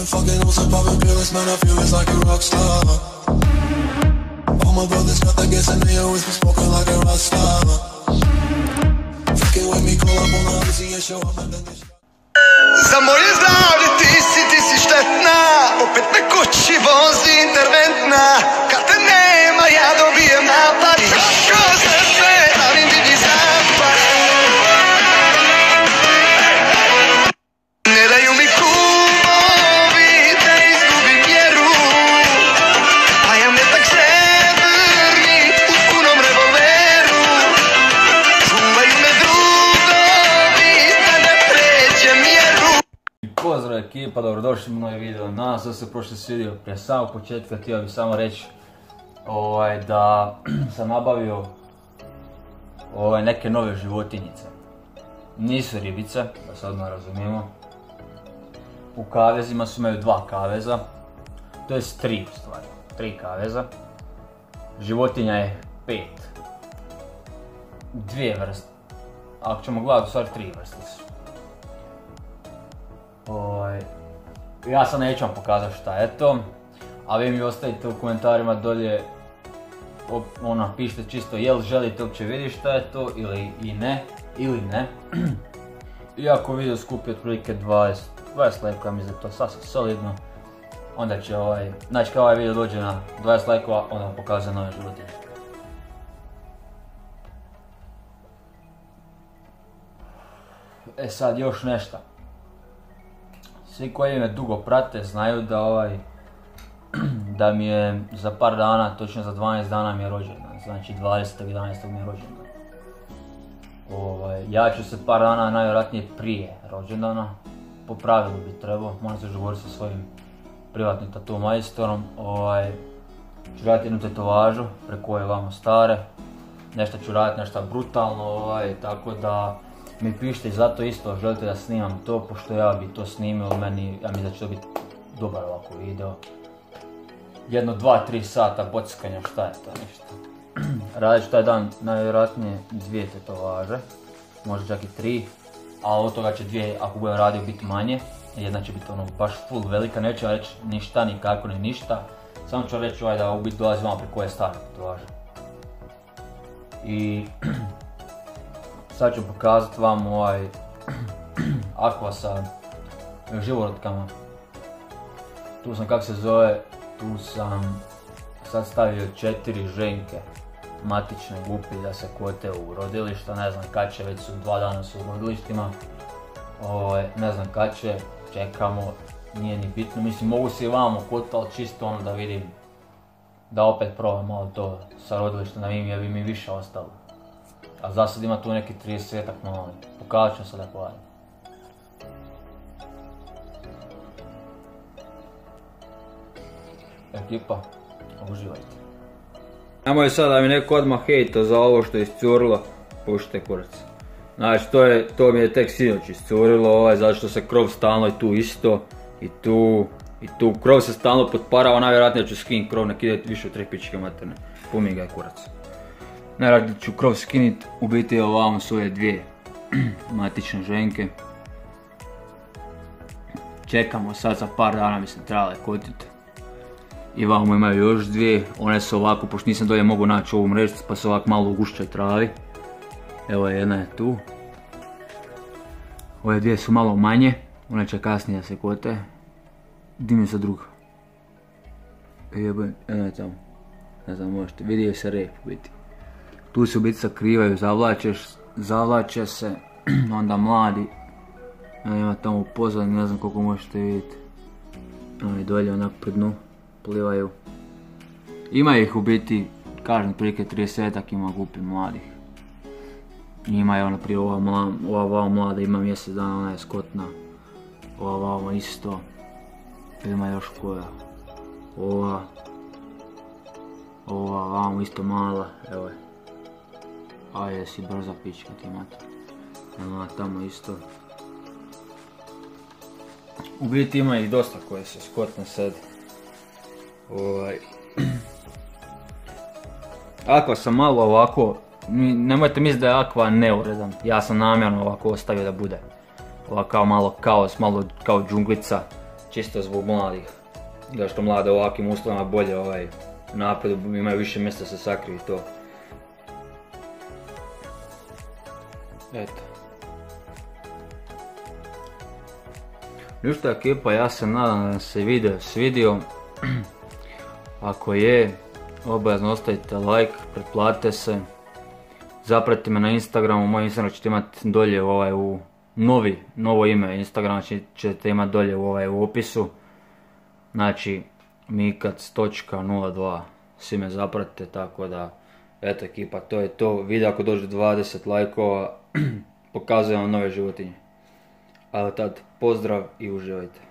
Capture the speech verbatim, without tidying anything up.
been fucking on some poppin' feelings, man, I feel it's like a rock star. All my brothers got that gas and they always been smoking like a rock star. Fucking with me, call up on the Uzi and show up and then they Za moje zdravlje ti si, ti si štetna. Opet me kući vozi interventna. Kad te nema ja dobijem napad. Kako se sve, ali vidi zapad. Ne daju mi kumovi da izgubim vjeru. A ja me tak srebrni u punom revolveru. Čuvaju me drugovi da ne pređem mjeru. Pozdrav ekipa, dobrodošli u novi video. Nadam se da se prošli svidio. Prije samog početka htio bih samo reći ovaj, da sam nabavio ovaj, neke nove životinjice. Nisu ribice, da se odmah razumijemo. U kavezima su imaju dva kaveza, to jest tri u stvari, tri kaveza. Životinja je pet. Dvije vrste. Ako ćemo gledati, u stvari tri vrste su. Ovaj, ja sad neću vam pokazati šta je to, a vi mi ostavite u komentarima dolje, ono, pišite čisto jel želite uopće vidjeti šta je to ili i ne, ili ne. Iako video skupi otprilike dvadeset, dvadeset lajkova, mislim da je to sasvim solidno, onda će ovaj, znači kad ovaj video dođe na dvadeset lajkova, onda vam pokazujem nove životinje. E sad još nešto. Svi koji me dugo prate znaju da ovaj, da mi je za par dana, točno za dvanaest dana mi je rođendan, znači dvadesetog jedanaestog mi je rođendan. Ovaj, ja ću se par dana najvjerojatnije prije rođendana, po pravilu bi trebao, moram se dogovoriti sa svojim privatnim tattoo majstorom. Ovaj, ću raditi jednu tetovažu preko ove vamo stare, nešto ću raditi, nešto brutalno, ovaj, tako da mi pišite zato isto želite da snimam to, pošto ja bi to snimio, meni, ja mislim da će to biti dobar ovako video. Jedno, dva, tri sata bockanja, šta je to, ništa. Radit ću taj dan najvjerojatnije dvije tetovaže, možda čak i tri, a od toga će dvije, ako budem radio, biti manje. Jedna će biti ono baš full velika, neću reći ništa, ni kako, ni ništa. Samo ću reći ovaj da u biti dolazi vama preko ove stare tetovaže. I sad ću pokazati vam ovaj aqua sa živorotkama. Tu sam, kako se zove, tu sam sad stavio četiri ženke matične gupi da se kote u rodilišta, ne znam kad će, već su dva dana su u rodilištima. Ovaj, ne znam kad će, čekamo, nije ni bitno, mislim mogu se i vamo kotati, ali čisto ono da vidim, da opet probam malo to sa rodilišta, da vidim je bi mi više ostalo. A za sad ima tu neki tridesetak mali, pokazat ću sad ako radim. Ekipa, uživajte. Nemoj sad da mi neko odmah hejto za ovo što je iscurilo, pušite kurac. Znači to, je, to mi je tek sinoć iscurilo, ovaj, zato što se krov stalno i tu isto, i tu, i tu. Krov se stalno potparao, najvjerojatnije ću skinit krov, nek ide više od tri pičke materne, pumi ga je kurac. Najradije ću krov skinit, u biti ovamo su ove dvije matične ženke. Čekamo sad za par dana, mislim trebale kotit. I vamo imaju još dvije, one su ovako, pošto nisam dolje mogu naći ovu mrežicu, pa su ovako malo u gušćoj travi. Evo jedna je tu. Ove dvije su malo manje, one će kasnije da se kote. Di mi se druga? Jebaj, jedna je tamo. Ne znam, možete, vidio se rep u biti. Tu se u biti sakrivaju, zavlače se, onda mladi. Evo ima tamo u pozadini, ne znam koliko možete vidjeti. Evo i dolje onak pri dnu, plivaju. Ima ih u biti, kažem, prilike tridesetak ima gupi mladih. Ima je ona prije ova, mla, ova vao mlada, ima mjesec dana, ona je skotna. Ova vao isto. Ima još koja. Ova. Ova vamo isto mala, evo je. A jesi brza pička ti mati. Evo tamo isto. U biti ima ih dosta koje se skotne sad. Ovaj. Aqua sam malo ovako, nemojte misliti da je Aqua neuredan. Ja sam namjerno ovako ostavio da bude. Ovako kao malo kaos, malo kao džunglica. čisto zbog mladih. Zašto mlade u ovakvim uslovima bolje ovaj, napred, imaju više mjesta da se sakriju i to. Eto. Ništa ekipa, ja se nadam da se video svidio. Ako je, obavezno ostavite like, pretplatite se. Zapratite me na Instagramu, moj Instagram ćete imati dolje ovaj, u novi, novo ime Instagrama ćete imati dolje u, ovaj, u opisu. Znači mikac točka nula dva, svi me zapratite, tako da eto ekipa, to je to. Video ako dođe dvadeset lajkova pokazujem vam nove životinje. Ali tad pozdrav i uživajte.